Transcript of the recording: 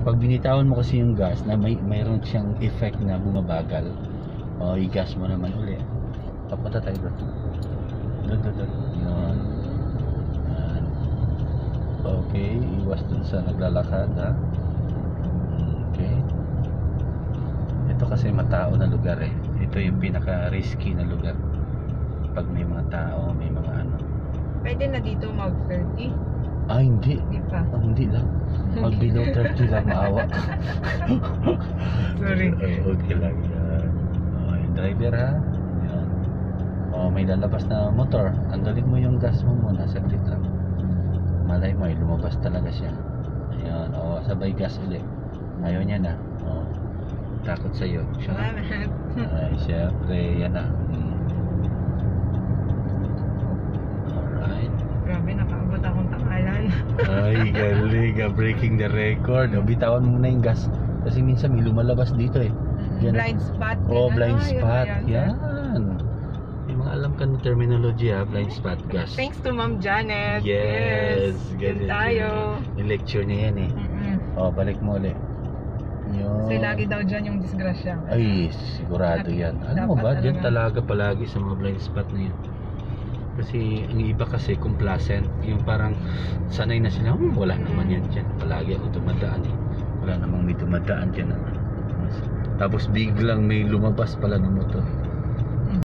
Pag binitawan mo kasi yung gas na mayroon siyang effect na bumabagal, o i-gas mo naman uli. Papunta tayo doon. Doon. Yun. Yan. Okay, iwas dun sa naglalakad, ha? Okay. Ito kasi matao na lugar eh. Ito yung pinaka-risky na lugar. Pag may mga tao, may mga ano. Pwede na dito mag-30? Hindi. Hindi pa. Hindi lang. Mag below 30 lang, maawa. Sorry. Okay lang yan. Yung driver, ha? Yan. May lalabas na motor. Tanggalin mo yung gas mo muna. Saglit lang. Malay mo, lumabas talaga siya. Ayan. Sabay gas ulit. Ayaw niya na. Takot sa'yo. Salamat. Ay, syempre. Yan na. Alright. Grabe, nakaabot akong takalan. Ay, galing. Breaking the record. Bitawan mo na yung gas. Kasi minsan may lumalabas dito eh. Yan. Blind spot. Blind spot. Yan. Yung mga alam ka ng terminology, blind spot gas. Thanks to Ma'am Janet. Yes. Yan tayo. Yung lecture niya yan eh. Balik mo ulit. Yun. Kasi lagi daw dyan yung disgrasya. Ay, sigurado yan. Alam mo ba, dyan talaga palagi sa mga blind spot na yan. Kasi ang iba kasi complacent, yung parang sanay na sila, wala naman yan dyan. Palagi ako dumadaan eh. Wala namang may dumadaan dyan. Tapos biglang may lumabas pala ng motor.